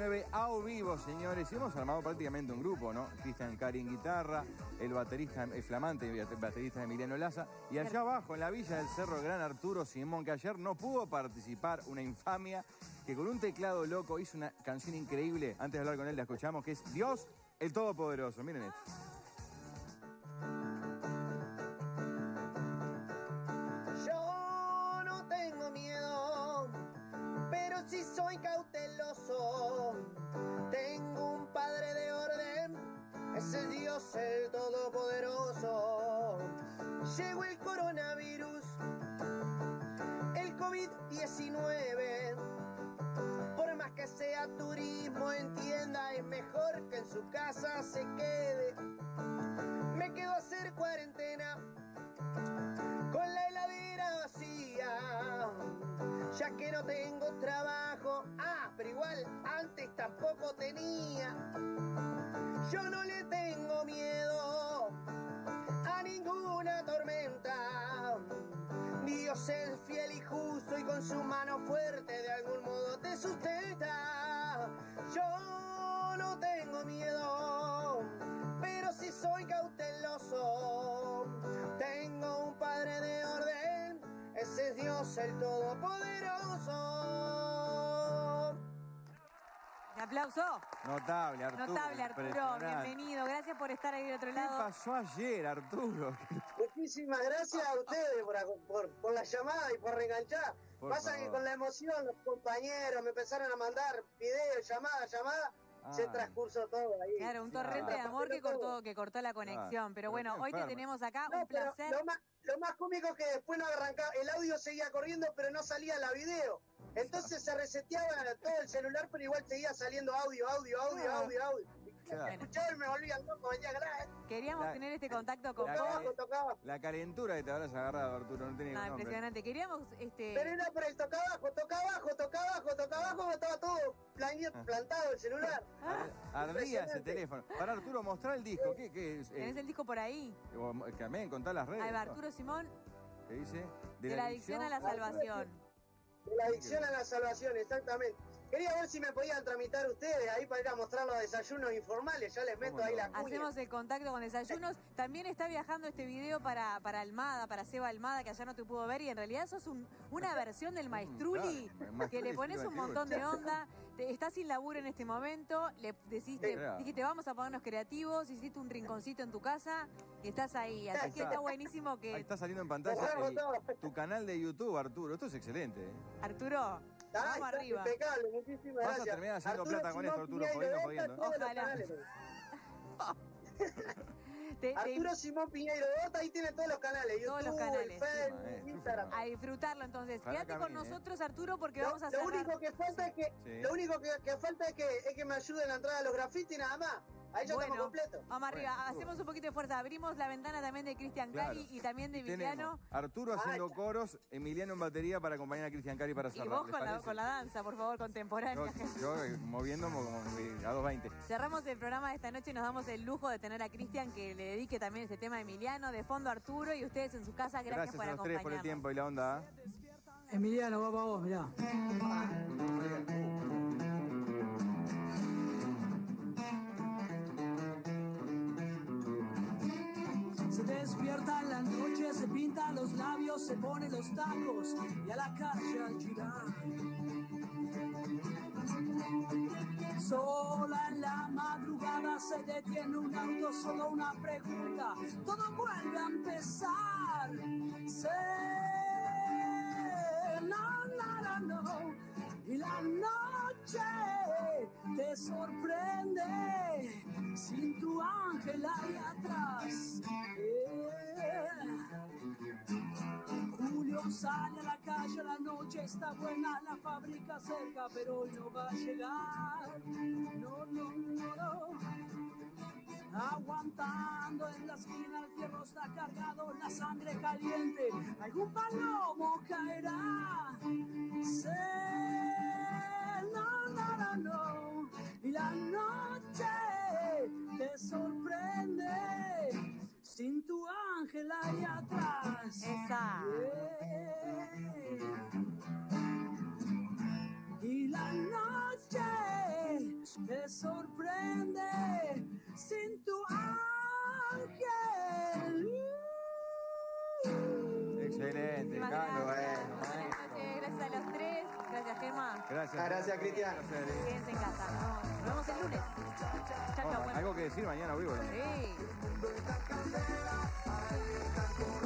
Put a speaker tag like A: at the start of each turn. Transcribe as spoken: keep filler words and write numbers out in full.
A: nueve a vivo, señores. Y hemos armado prácticamente un grupo, ¿no? Cristian Cari en guitarra, el baterista, el flamante baterista Emiliano Laza. Y allá abajo, en la Villa del Cerro, el gran Arturo Simón, que ayer no pudo participar, una infamia, que con un teclado loco hizo una canción increíble. Antes de hablar con él, la escuchamos, que es Dios el Todopoderoso. Miren esto.
B: Yo no tengo miedo, pero sí soy cauteloso. Tengo un padre de orden, ese es Dios el Todopoderoso. Llegó el coronavirus, el COVID diecinueve. Por más que sea turismo, entienda, es mejor que en su casa se quede. Me quedo a hacer cuarentena con la heladera vacía, ya que no tengo trabajo. Ah, pero igual antes tampoco tenía. Yo no le tengo miedo a ninguna tormenta. Dios es fiel y justo y con su mano fuerte de algún modo te sustenta. Yo no tengo miedo, pero sí soy cauteloso. Tengo un padre de orden, ese es Dios el Todopoderoso.
C: Un aplauso.
A: Notable, Arturo.
C: Notable, Arturo. Bienvenido. Gracias por estar ahí del otro lado.
A: ¿Qué pasó ayer, Arturo?
B: Muchísimas gracias a ustedes por, por, por la llamada y por reenganchar.
A: Por
B: Pasa
A: favor.
B: que con la emoción los compañeros me empezaron a mandar videos, llamadas, llamadas. Se
A: Ay.
B: transcurso todo ahí.
C: Claro, un
A: Claro.
C: torrente de amor que cortó, que cortó la
A: Claro.
C: conexión. Pero bueno,
A: Pero qué
C: hoy te
A: enfermo.
C: tenemos acá,
B: No,
C: un
B: pero
C: placer.
B: Lo más, lo más cómico es que después no arrancaba, el audio seguía corriendo, pero no salía la video. Entonces se reseteaba todo el celular, pero igual seguía saliendo audio, audio, audio,
A: Claro.
B: audio, audio.
A: Claro.
B: Escuchaba y me volvía loco, venía grave.
C: Queríamos
A: La-
C: tener este contacto con
A: la-
C: vos.
B: Tocaba, tocaba.
A: La calentura que te habrás agarrado, Arturo, no tiene
C: No,
A: nombre.
C: impresionante. Queríamos, este...
B: Pero era por el toca abajo, toca abajo, toca abajo, toca abajo, estaba todo plane- plantado el celular.
C: Ah,
A: Ar- Ardía ese
B: Impresionante.
A: teléfono. Para Arturo, mostrar el disco. ¿Qué, qué es?
C: ¿tenés
A: Eh,
C: el disco por ahí?
A: o- También, contá las redes.
C: Ahí va
A: ¿no?
C: Arturo Simón,
A: ¿Qué dice?
C: de la adicción a la salvación.
B: De la adicción a la salvación, exactamente. Quería ver si me podían tramitar ustedes ahí para ir a mostrar los desayunos informales. Ya les meto
A: ¿Cómo
B: ahí
A: no?
B: la cuña.
C: Hacemos el contacto con desayunos. También está viajando este video para, para Almada, para Seba Almada, que allá no te pudo ver. Y en realidad sos un- una versión del Maestruli,
A: claro, el Maestruli
C: que le pones
A: sí,
C: un
A: el
C: montón de onda. Te- estás sin laburo en este momento. Le deciste,
A: Sí, claro.
C: dijiste, vamos a ponernos creativos. Hiciste un rinconcito en tu casa y estás ahí. Así que está buenísimo
A: Ahí
C: que...
A: está saliendo en pantalla
B: Ojalá,
A: el-
B: todo.
A: tu canal de YouTube, Arturo. Esto es excelente. ¿eh?
C: Arturo,
B: Ah,
C: vamos
B: está
C: arriba.
B: Impecable, muchísimas
A: Vas a
B: gracias.
A: terminar haciendo
B: Arturo
A: plata con
B: Simón
A: esto, Arturo,
B: Piñeiro
A: jodiendo,
B: Horta,
A: jodiendo.
B: todos los
C: Ojalá.
B: canales.
C: Te- te-
B: Arturo Simón Piñeiro Horta, ahí tiene todos los canales.
C: Todos
B: YouTube,
C: los canales.
A: Maestro,
B: Facebook, Instagram.
C: a disfrutarlo entonces.
A: Ojalá
C: Quédate con
A: camine, ¿eh?
C: nosotros, Arturo, porque
B: Lo,
C: vamos a
B: lo
C: cerrar.
B: único que falta es que
A: Sí.
B: lo único que, que falta es que es que me ayuden a entrar a los grafitis nada más. Ahí ya estamos completos.
C: Vamos arriba,
A: Bueno,
C: hacemos un poquito de fuerza. Abrimos la ventana también de Cristian
A: Claro.
C: Cari y también de
A: Y tenemos
C: Emiliano.
A: Arturo haciendo
B: Ah, ya.
A: coros, Emiliano en batería para acompañar a Cristian Cari para
C: Y
A: cerrar.
C: vos
A: ¿les
C: con la,
A: parece?
C: con la danza, por favor, contemporánea.
A: Yo, yo, eh, moviéndome como eh, a dos veinte.
C: Cerramos el programa de esta noche y nos damos el lujo de tener a Cristian que le dedique también este tema a Emiliano, de fondo Arturo y ustedes en su casa. Gracias,
A: Gracias
C: por
A: a los tres por el
C: acompañarnos.
A: tiempo y la onda.
D: Emiliano, va para vos, mirá. Se despierta en la noche, se pinta los labios, se pone los tacos y a la calle al girar. Sola en la madrugada se detiene un auto, solo una pregunta, todo vuelve a empezar. Se... No, no, no, no. Y la noche te sorprende sin tu ángel ahí atrás. Yeah. Julio sale a la calle, la noche está buena, la fábrica cerca, pero hoy no va a llegar. No, no, no, no. Aguantando en la esquina, el fierro está cargado, la sangre caliente, algún palomo caerá. Se... No, no, no, no. Y la noche te sorprende sin tu ángel ahí atrás.
C: Esa.
D: Yeah. Y la noche te sorprende sin tu ángel.
A: Excelente,
C: Muchísimas
A: Carlos.
C: gracias.
A: Bueno,
C: Buenas noches, gracias a los tres. Gracias, Gemma.
A: gracias.
B: Gracias, Cristian.
C: Quédense en casa. Nos, nos vemos el lunes. Chao, chao.
A: Bueno, algo que decir mañana vivo.
C: Sí.